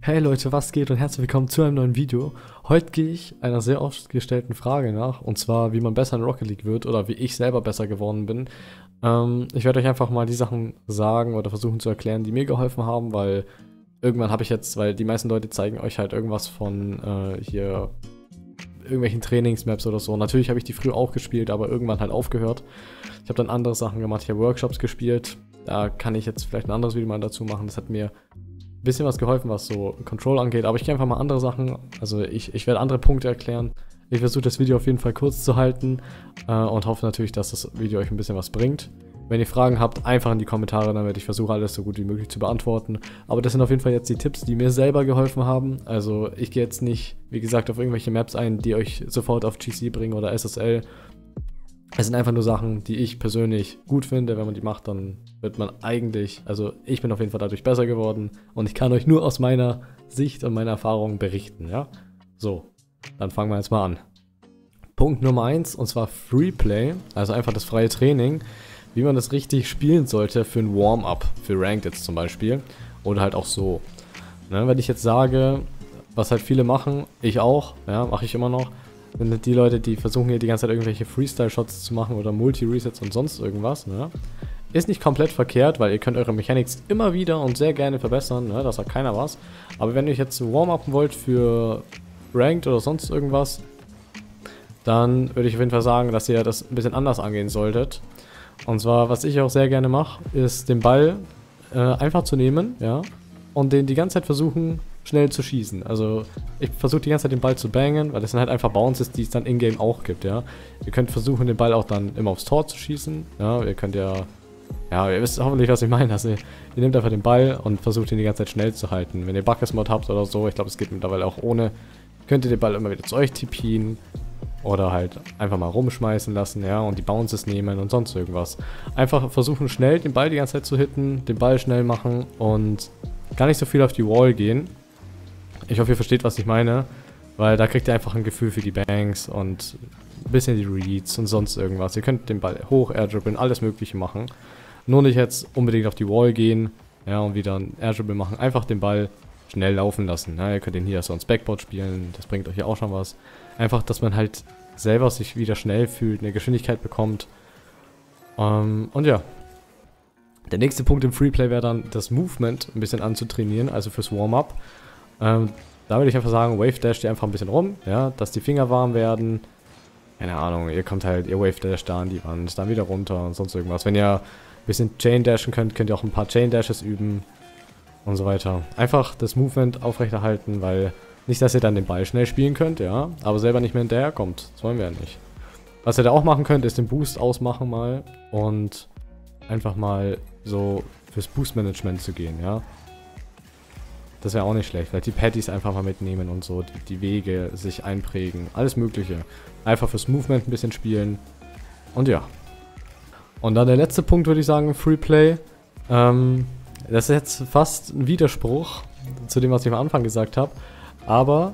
Hey Leute, was geht und herzlich willkommen zu einem neuen Video. Heute gehe ich einer sehr oft gestellten Frage nach, und zwar wie man besser in Rocket League wird oder wie ich selber besser geworden bin. Ich werde euch einfach mal die Sachen sagen oder versuchen zu erklären, die mir geholfen haben, weil irgendwann habe ich jetzt, weil die meisten Leute zeigen euch halt irgendwas von hier irgendwelchen Trainingsmaps oder so. Natürlich habe ich die früher auch gespielt, aber irgendwann halt aufgehört. Ich habe dann andere Sachen gemacht, ich habe Workshops gespielt. Da kann ich jetzt vielleicht ein anderes Video mal dazu machen. Das hat mir bisschen was geholfen, was so Control angeht, aber ich gehe einfach mal andere Sachen, also ich werde andere Punkte erklären. Ich versuche das Video auf jeden Fall kurz zu halten und hoffe natürlich, dass das Video euch ein bisschen was bringt. Wenn ihr Fragen habt, einfach in die Kommentare, dann werde ich versuchen, alles so gut wie möglich zu beantworten. Aber das sind auf jeden Fall jetzt die Tipps, die mir selber geholfen haben. Also ich gehe jetzt nicht, wie gesagt, auf irgendwelche Maps ein, die euch sofort auf GC bringen oder SSL. Es sind einfach nur Sachen, die ich persönlich gut finde. Wenn man die macht, dann wird man eigentlich, also ich bin auf jeden Fall dadurch besser geworden und ich kann euch nur aus meiner Sicht und meiner Erfahrung berichten, ja? So, dann fangen wir jetzt mal an. Punkt Nummer 1, und zwar Freeplay, also einfach das freie Training, wie man das richtig spielen sollte für ein Warm-up, für Ranked jetzt zum Beispiel, oder halt auch so. Ne, wenn ich jetzt sage, was halt viele machen, ich auch, ja, mache ich immer noch, sind die Leute, die versuchen hier die ganze Zeit irgendwelche Freestyle-Shots zu machen oder Multi-Resets und sonst irgendwas, ne? Ist nicht komplett verkehrt, weil ihr könnt eure Mechanics immer wieder und sehr gerne verbessern, ne? Da sagt keiner was. Aber wenn ihr jetzt warm-upen wollt für Ranked oder sonst irgendwas, dann würde ich auf jeden Fall sagen, dass ihr das ein bisschen anders angehen solltet. Und zwar, was ich auch sehr gerne mache, ist den Ball einfach zu nehmen, ja, und den die ganze Zeit versuchen, schnell zu schießen. Also ich versuche die ganze Zeit den Ball zu bangen, weil das sind halt einfach Bounces, die es dann in-game auch gibt, ja. Ihr könnt versuchen, den Ball auch dann immer aufs Tor zu schießen, ja. Ihr könnt ja, ihr wisst hoffentlich, was ich meine. Also ihr nehmt einfach den Ball und versucht ihn die ganze Zeit schnell zu halten. Wenn ihr Buckets-Mod habt oder so, ich glaube, es geht mittlerweile auch ohne, könnt ihr den Ball immer wieder zu euch tippen oder halt einfach mal rumschmeißen lassen, ja, und die Bounces nehmen und sonst irgendwas. Einfach versuchen, schnell den Ball die ganze Zeit zu hitten, den Ball schnell machen und gar nicht so viel auf die Wall gehen. Ich hoffe, ihr versteht, was ich meine, weil da kriegt ihr einfach ein Gefühl für die Bangs und ein bisschen die Reads und sonst irgendwas. Ihr könnt den Ball hoch, airdribbeln, alles mögliche machen. Nur nicht jetzt unbedingt auf die Wall gehen, ja, und wieder ein Airdribble machen. Einfach den Ball schnell laufen lassen. Ja, ihr könnt den hier so ins Backboard spielen, das bringt euch ja auch schon was. Einfach, dass man halt selber sich wieder schnell fühlt, eine Geschwindigkeit bekommt. Und ja. Der nächste Punkt im Freeplay wäre dann, das Movement ein bisschen anzutrainieren, also fürs Warm-up. Da würde ich einfach sagen, Wave Dash die einfach ein bisschen rum, ja, dass die Finger warm werden. Keine Ahnung, ihr kommt halt, ihr Wave Dash da an die Wand, dann wieder runter und sonst irgendwas. Wenn ihr ein bisschen Chain Dashen könnt, könnt ihr auch ein paar Chain Dashes üben und so weiter. Einfach das Movement aufrechterhalten, weil nicht, dass ihr dann den Ball schnell spielen könnt, ja, aber selber nicht mehr hinterherkommt. Das wollen wir ja nicht. Was ihr da auch machen könnt, ist den Boost ausmachen mal und einfach mal so fürs Boost-Management zu gehen, ja. Das wäre auch nicht schlecht. Vielleicht die Patties einfach mal mitnehmen und so, die Wege sich einprägen. Alles mögliche. Einfach fürs Movement ein bisschen spielen. Und ja. Und dann der letzte Punkt, würde ich sagen, Freeplay. Das ist jetzt fast ein Widerspruch zu dem, was ich am Anfang gesagt habe. Aber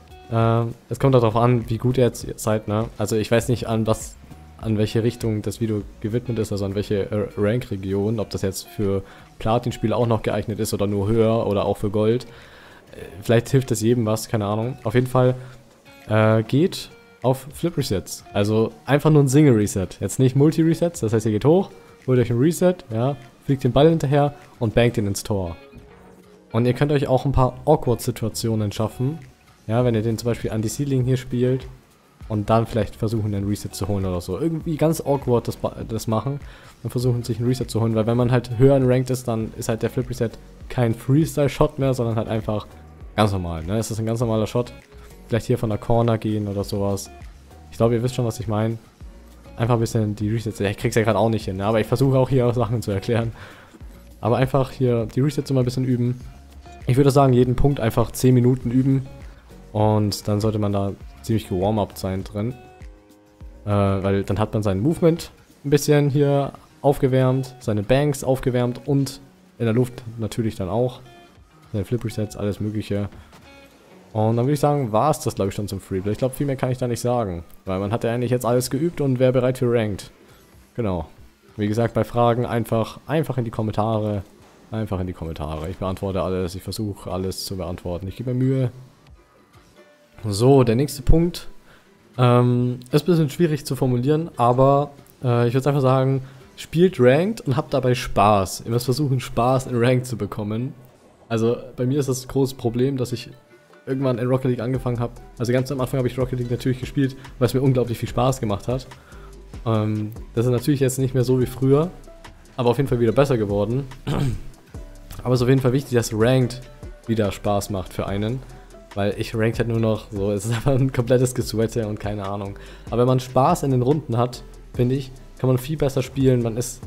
es kommt darauf an, wie gut ihr jetzt seid, ne? Also ich weiß nicht, an welche Richtung das Video gewidmet ist, also an welche Rank-Region, ob das jetzt für Platin-Spiele auch noch geeignet ist oder nur höher oder auch für Gold. Vielleicht hilft das jedem was, keine Ahnung. Auf jeden Fall geht auf Flip-Resets. Also einfach nur ein Single-Reset. Jetzt nicht Multi-Resets, das heißt, ihr geht hoch, holt euch ein Reset, ja, fliegt den Ball hinterher und bangt ihn ins Tor. Und ihr könnt euch auch ein paar Awkward-Situationen schaffen. Ja, wenn ihr den zum Beispiel an die Ceiling hier spielt und dann vielleicht versuchen, einen Reset zu holen oder so. Irgendwie ganz awkward das machen und versuchen, sich einen Reset zu holen. Weil wenn man halt höher in Ranked ist, dann ist halt der Flip Reset kein Freestyle-Shot mehr, sondern halt einfach ganz normal. Ne? Es ist ein ganz normaler Shot. Vielleicht hier von der Corner gehen oder sowas. Ich glaube, ihr wisst schon, was ich meine. Einfach ein bisschen die Resets. Ich krieg's ja gerade auch nicht hin, ne? Aber ich versuche auch hier auch Sachen zu erklären. Aber einfach hier die Resets immer ein bisschen üben. Ich würde sagen, jeden Punkt einfach 10 Minuten üben. Und dann sollte man da ziemlich gewarm-up sein drin. Weil dann hat man sein Movement ein bisschen hier aufgewärmt, seine Banks aufgewärmt und in der Luft natürlich dann auch. Seine Flip-Resets, alles mögliche. Und dann würde ich sagen, war es das, glaube ich, schon zum Freeplay. Ich glaube, viel mehr kann ich da nicht sagen. Weil man hat ja eigentlich jetzt alles geübt und wäre bereit für Ranked. Genau. Wie gesagt, bei Fragen einfach in die Kommentare. Einfach in die Kommentare. Ich beantworte alles, ich versuche alles zu beantworten. Ich gebe mir Mühe. So, der nächste Punkt. Ist ein bisschen schwierig zu formulieren, aber ich würde einfach sagen, spielt Ranked und habt dabei Spaß. Ihr müsst versuchen, Spaß in Ranked zu bekommen. Also bei mir ist das große Problem, dass ich irgendwann in Rocket League angefangen habe. Also ganz am Anfang habe ich Rocket League natürlich gespielt, weil es mir unglaublich viel Spaß gemacht hat. Das ist natürlich jetzt nicht mehr so wie früher, aber auf jeden Fall wieder besser geworden. Aber es ist auf jeden Fall wichtig, dass Ranked wieder Spaß macht für einen. Weil ich Ranked halt nur noch so, es ist einfach ein komplettes Gesweate und keine Ahnung. Aber wenn man Spaß in den Runden hat, finde ich, kann man viel besser spielen. Man ist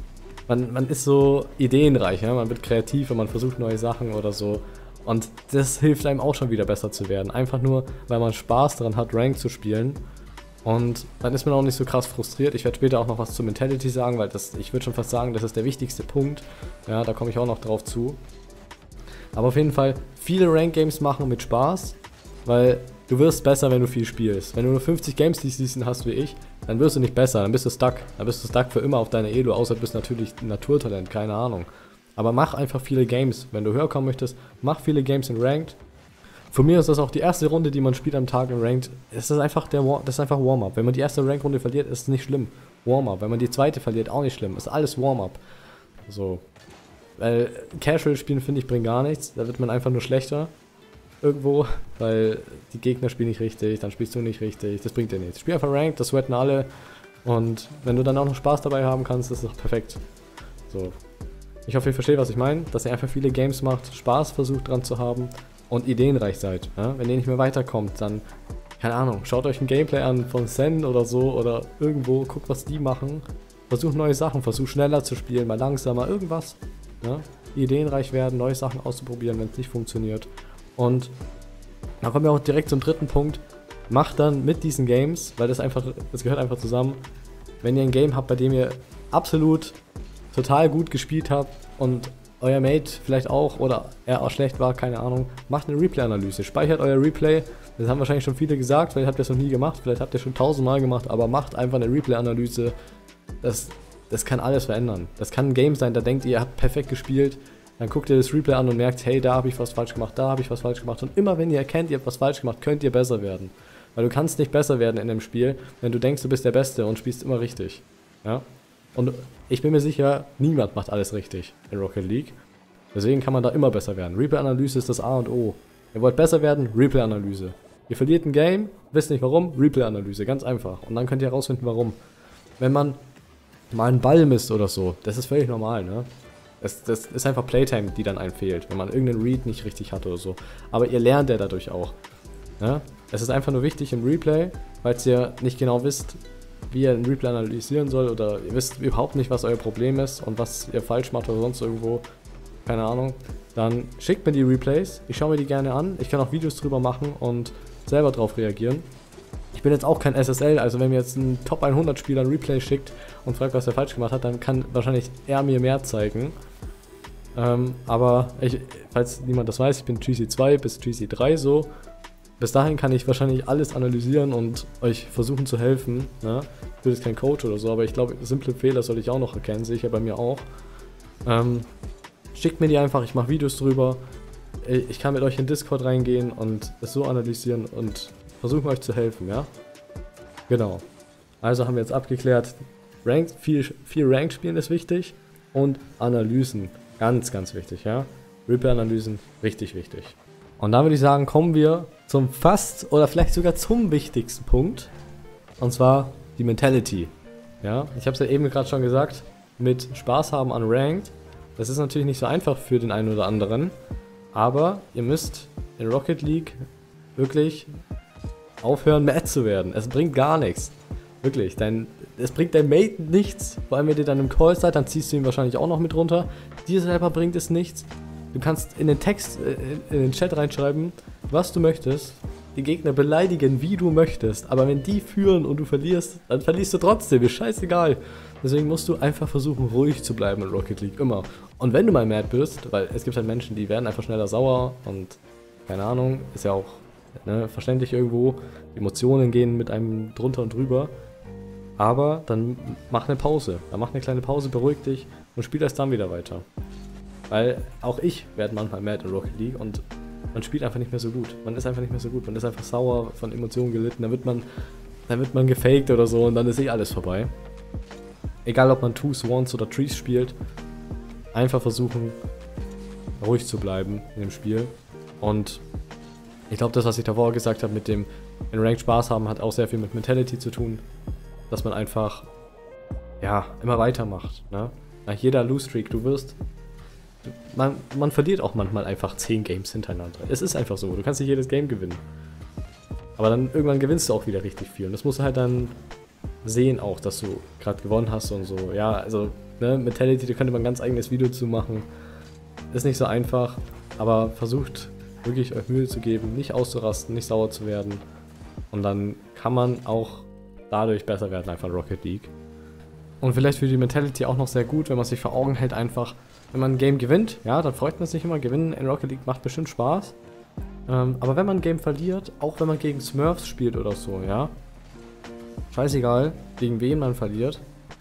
so ideenreich, ja? Man wird kreativ und man versucht neue Sachen oder so. Und das hilft einem auch schon wieder besser zu werden. Einfach nur, weil man Spaß daran hat, Ranked zu spielen. Und dann ist man auch nicht so krass frustriert. Ich werde später auch noch was zur Mentality sagen, weil ich würde schon fast sagen, das ist der wichtigste Punkt. Ja, da komme ich auch noch drauf zu. Aber auf jeden Fall viele Rank-Games machen mit Spaß, weil du wirst besser, wenn du viel spielst. Wenn du nur 50 Games die Season hast wie ich, dann wirst du nicht besser, dann bist du stuck. Dann bist du stuck für immer auf deiner Elo, außer du bist natürlich ein Naturtalent, keine Ahnung. Aber mach einfach viele Games. Wenn du höher kommen möchtest, mach viele Games in Ranked. Für mich ist das auch die erste Runde, die man spielt am Tag in Ranked. Das ist einfach Warm-Up. Wenn man die erste Rank-Runde verliert, ist es nicht schlimm. Warm-Up. Wenn man die zweite verliert, auch nicht schlimm. Ist alles Warm-Up. So. Weil Casual spielen, finde ich, bringt gar nichts. Da wird man einfach nur schlechter. Irgendwo. Weil die Gegner spielen nicht richtig, dann spielst du nicht richtig. Das bringt dir nichts. Spiel einfach Ranked, das sweaten alle. Und wenn du dann auch noch Spaß dabei haben kannst, ist das doch perfekt. So. Ich hoffe, ihr versteht, was ich meine. Dass ihr einfach viele Games macht, Spaß versucht dran zu haben und ideenreich seid. Ja? Wenn ihr nicht mehr weiterkommt, dann, keine Ahnung, schaut euch ein Gameplay an von Zen oder so oder irgendwo, guckt, was die machen. Versucht neue Sachen, versucht schneller zu spielen, mal langsamer, irgendwas. Ja? Ideenreich werden, neue Sachen auszuprobieren, wenn es nicht funktioniert. Und dann kommen wir auch direkt zum dritten Punkt. Macht dann mit diesen Games, weil das gehört einfach zusammen. Wenn ihr ein Game habt, bei dem ihr absolut total gut gespielt habt und euer Mate vielleicht auch oder er auch schlecht war, keine Ahnung, macht eine Replay-Analyse. Speichert euer Replay. Das haben wahrscheinlich schon viele gesagt, vielleicht habt ihr es noch nie gemacht, vielleicht habt ihr schon 1000-mal gemacht, aber macht einfach eine Replay-Analyse. Das kann alles verändern. Das kann ein Game sein, da denkt ihr, ihr habt perfekt gespielt, dann guckt ihr das Replay an und merkt, hey, da habe ich was falsch gemacht, da habe ich was falsch gemacht. Und immer wenn ihr erkennt, ihr habt was falsch gemacht, könnt ihr besser werden. Weil du kannst nicht besser werden in dem Spiel, wenn du denkst, du bist der Beste und spielst immer richtig. Ja? Und ich bin mir sicher, niemand macht alles richtig in Rocket League. Deswegen kann man da immer besser werden. Replay-Analyse ist das A und O. Ihr wollt besser werden, Replay-Analyse. Ihr verliert ein Game, wisst nicht warum, Replay-Analyse, ganz einfach. Und dann könnt ihr herausfinden, warum. Wenn man mal einen Ball misst oder so, das ist völlig normal, ne? Das ist einfach Playtime, die dann einem fehlt, wenn man irgendeinen Read nicht richtig hat oder so. Aber ihr lernt ja dadurch auch. Ne? Es ist einfach nur wichtig im Replay, falls ihr nicht genau wisst, wie ihr ein Replay analysieren soll oder ihr wisst überhaupt nicht, was euer Problem ist und was ihr falsch macht oder sonst irgendwo, keine Ahnung, dann schickt mir die Replays, ich schaue mir die gerne an, ich kann auch Videos drüber machen und selber drauf reagieren. Ich bin jetzt auch kein SSL, also wenn mir jetzt ein Top 100 Spieler ein Replay schickt und fragt, was er falsch gemacht hat, dann kann wahrscheinlich er mir mehr zeigen. Aber falls niemand das weiß, ich bin GC2 bis GC3 so. Bis dahin kann ich wahrscheinlich alles analysieren und euch versuchen zu helfen. Ne? Ich bin jetzt kein Coach oder so, aber ich glaube, simple Fehler soll ich auch noch erkennen, sehe ich ja bei mir auch. Schickt mir die einfach, ich mache Videos drüber. Ich kann mit euch in Discord reingehen und es so analysieren und versuchen euch zu helfen, ja? Genau. Also haben wir jetzt abgeklärt, viel Ranked spielen ist wichtig und Analysen, ganz, ganz wichtig, ja? Replay-Analysen, richtig wichtig. Und dann würde ich sagen, kommen wir zum fast oder vielleicht sogar zum wichtigsten Punkt. Und zwar die Mentality. Ja, ich habe es ja eben gerade schon gesagt, mit Spaß haben an Ranked. Das ist natürlich nicht so einfach für den einen oder anderen. Aber ihr müsst in Rocket League wirklich aufhören, mad zu werden. Es bringt gar nichts. Wirklich, es bringt deinem Mate nichts. Vor allem, wenn ihr dann im Call seid, dann ziehst du ihn wahrscheinlich auch noch mit runter. Dir selber bringt es nichts. Du kannst in den Text, in den Chat reinschreiben, was du möchtest. Die Gegner beleidigen, wie du möchtest. Aber wenn die führen und du verlierst, dann verlierst du trotzdem. Ist scheißegal. Deswegen musst du einfach versuchen, ruhig zu bleiben in Rocket League. Immer. Und wenn du mal mad bist, weil es gibt halt Menschen, die werden einfach schneller sauer und keine Ahnung, ist ja auch verständlich irgendwo. Emotionen gehen mit einem drunter und drüber. Aber dann mach eine Pause. Dann mach eine kleine Pause, beruhig dich und spiel erst dann wieder weiter. Weil auch ich werde manchmal mad in Rocket League und man spielt einfach nicht mehr so gut. Man ist einfach nicht mehr so gut. Man ist einfach sauer, von Emotionen gelitten. Dann wird man gefaked oder so und dann ist eh alles vorbei. Egal ob man Twos, Ones oder Trees spielt, einfach versuchen, ruhig zu bleiben in dem Spiel. Und ich glaube, das, was ich davor gesagt habe, mit dem in Ranked Spaß haben, hat auch sehr viel mit Mentality zu tun. Dass man einfach, ja, immer weitermacht. Ne? Nach jeder Lose-Streak, man verliert auch manchmal einfach 10 Games hintereinander. Es ist einfach so, du kannst nicht jedes Game gewinnen. Aber dann irgendwann gewinnst du auch wieder richtig viel. Und das musst du halt dann sehen auch, dass du gerade gewonnen hast und so. Ja, also, ne, Mentality, da könnte man ein ganz eigenes Video zu machen. Ist nicht so einfach, aber versucht wirklich euch Mühe zu geben, nicht auszurasten, nicht sauer zu werden. Und dann kann man auch dadurch besser werden, einfach in Rocket League. Und vielleicht für die Mentality auch noch sehr gut, wenn man sich vor Augen hält, einfach, wenn man ein Game gewinnt, ja, dann freut man sich immer. Gewinnen in Rocket League macht bestimmt Spaß. Aber wenn man ein Game verliert, auch wenn man gegen Smurfs spielt oder so, ja, scheißegal, gegen wen man verliert,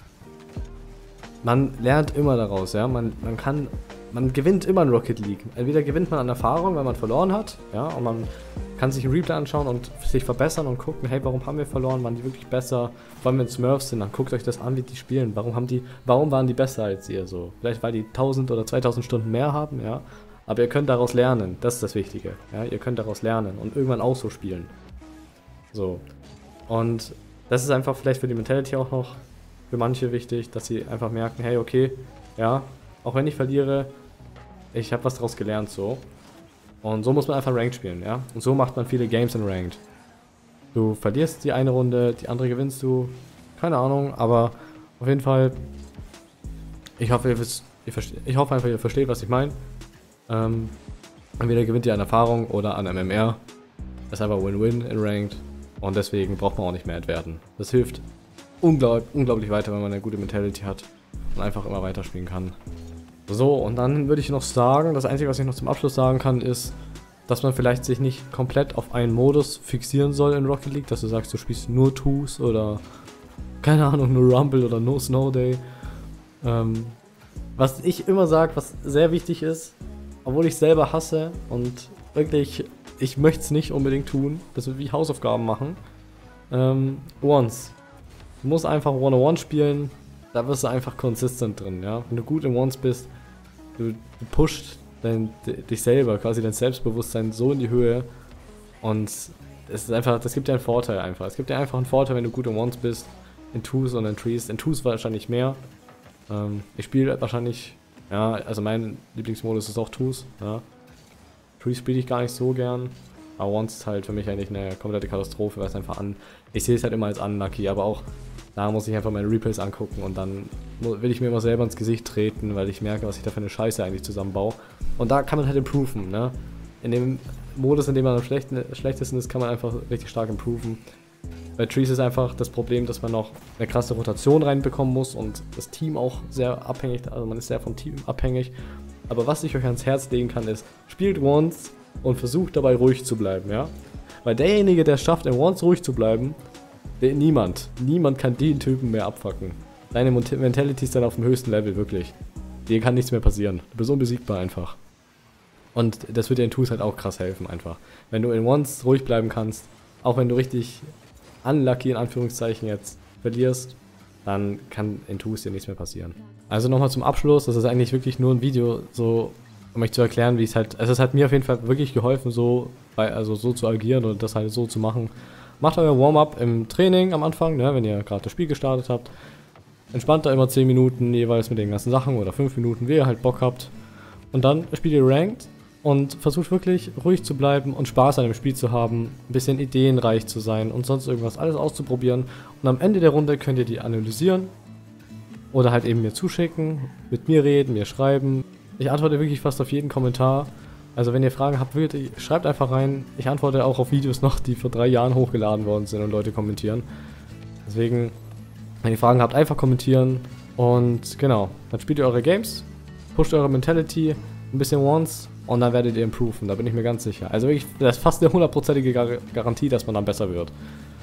man lernt immer daraus, ja, man gewinnt immer in Rocket League. Entweder gewinnt man an Erfahrung, wenn man verloren hat, ja, und man kann sich ein Replay anschauen und sich verbessern und gucken, hey, warum haben wir verloren, waren die wirklich besser, vor allem wenn Smurfs sind, dann guckt euch das an, wie die spielen, warum waren die besser als ihr, so, vielleicht weil die 1000 oder 2000 Stunden mehr haben, ja, aber ihr könnt daraus lernen, das ist das Wichtige, ja, ihr könnt daraus lernen und irgendwann auch so spielen, so, und das ist einfach vielleicht für die Mentality auch noch für manche wichtig, dass sie einfach merken, hey, okay, ja, auch wenn ich verliere, ich habe was daraus gelernt, so. Und so muss man einfach Ranked spielen, ja. Und so macht man viele Games in Ranked. Du verlierst die eine Runde, die andere gewinnst du. Keine Ahnung, aber auf jeden Fall, ich hoffe einfach, ihr versteht, was ich meine. Entweder gewinnt ihr an Erfahrung oder an MMR. Das ist einfach Win-Win in Ranked. Und deswegen braucht man auch nicht mad werden. Das hilft unglaublich weiter, wenn man eine gute Mentality hat und einfach immer weiterspielen kann. So, und dann würde ich noch sagen, das Einzige, was ich noch zum Abschluss sagen kann, ist, dass man vielleicht sich nicht komplett auf einen Modus fixieren soll in Rocket League, dass du sagst, du spielst nur Twos oder, keine Ahnung, nur Rumble oder No Snow Day. Was ich immer sage, was sehr wichtig ist, obwohl ich selber hasse und wirklich, ich möchte es nicht unbedingt tun, das wird wie Hausaufgaben machen, Ones. Du musst einfach One-on-One spielen, da wirst du einfach consistent drin, ja. Wenn du gut in Ones bist, du pusht dich selber, quasi dein Selbstbewusstsein so in die Höhe und es ist einfach, das gibt dir einen Vorteil einfach. Es gibt dir einfach einen Vorteil, wenn du gut in Ones bist, in Twos und in Trees. In Twos wahrscheinlich mehr. Ich spiele wahrscheinlich, ja, also mein Lieblingsmodus ist auch Twos, ja. Trees spiele ich gar nicht so gern, aber Ones ist halt für mich eigentlich eine komplette Katastrophe, weil es einfach ich sehe es halt immer als unlucky, aber auch da muss ich einfach meine Replays angucken und dann will ich mir immer selber ins Gesicht treten, weil ich merke, was ich da für eine Scheiße eigentlich zusammenbaue. Und da kann man halt improven, ne? In dem Modus, in dem man am schlechtesten ist, kann man einfach richtig stark improven. Bei Trees ist einfach das Problem, dass man noch eine krasse Rotation reinbekommen muss und das Team auch sehr abhängig, also man ist sehr vom Team abhängig. Aber was ich euch ans Herz legen kann, ist, spielt Once und versucht dabei ruhig zu bleiben, ja? Weil derjenige, der es schafft, in Once ruhig zu bleiben, niemand kann den Typen mehr abfucken. Deine Mentality ist dann auf dem höchsten Level, wirklich. Dir kann nichts mehr passieren. Du bist unbesiegbar einfach. Und das wird dir in Twos halt auch krass helfen einfach. Wenn du in Ones ruhig bleiben kannst, auch wenn du richtig unlucky in Anführungszeichen jetzt verlierst, dann kann in Twos dir nichts mehr passieren. Also nochmal zum Abschluss, das ist eigentlich wirklich nur ein Video, so um euch zu erklären, wie es halt, es hat mir auf jeden Fall wirklich geholfen, so zu agieren und das halt so zu machen. Macht euer Warm-up im Training am Anfang, ne, wenn ihr gerade das Spiel gestartet habt. Entspannt da immer 10 Minuten jeweils mit den ganzen Sachen oder 5 Minuten, wie ihr halt Bock habt. Und dann spielt ihr Ranked und versucht wirklich ruhig zu bleiben und Spaß an dem Spiel zu haben, ein bisschen ideenreich zu sein und sonst irgendwas, alles auszuprobieren. Und am Ende der Runde könnt ihr die analysieren oder halt eben mir zuschicken, mit mir reden, mir schreiben. Ich antworte wirklich fast auf jeden Kommentar. Also wenn ihr Fragen habt, wirklich, schreibt einfach rein. Ich antworte auch auf Videos noch, die vor 3 Jahren hochgeladen worden sind und Leute kommentieren. Deswegen, wenn ihr Fragen habt, einfach kommentieren. Und genau, dann spielt ihr eure Games, pusht eure Mentality, ein bisschen Once und dann werdet ihr improven, da bin ich mir ganz sicher. Also wirklich, das ist fast eine 100%ige Garantie, dass man dann besser wird.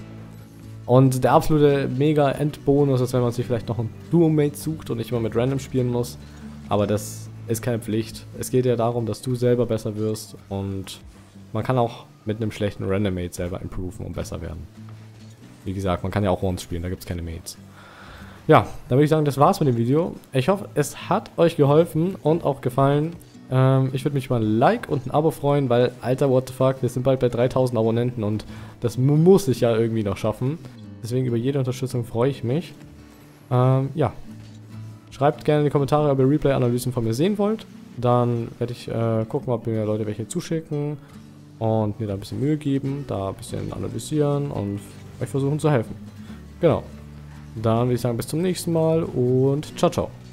Und der absolute mega Endbonus ist, wenn man sich vielleicht noch einen Duo-Mate sucht und nicht immer mit Random spielen muss. Aber das ist keine Pflicht. Es geht ja darum, dass du selber besser wirst und man kann auch mit einem schlechten Randommate selber improven und besser werden. Wie gesagt, man kann ja auch Once spielen, da gibt es keine Mates. Ja, dann würde ich sagen, das war's mit dem Video. Ich hoffe, es hat euch geholfen und auch gefallen. Ich würde mich über ein Like und ein Abo freuen, weil, Alter, what the fuck, wir sind bald bei 3000 Abonnenten und das muss ich ja irgendwie noch schaffen. Deswegen über jede Unterstützung freue ich mich. Ja. Schreibt gerne in die Kommentare, ob ihr Replay-Analysen von mir sehen wollt. Dann werde ich gucken, ob mir Leute welche zuschicken und mir da ein bisschen Mühe geben, da ein bisschen analysieren und euch versuchen zu helfen. Genau. Dann würde ich sagen, bis zum nächsten Mal und ciao, ciao.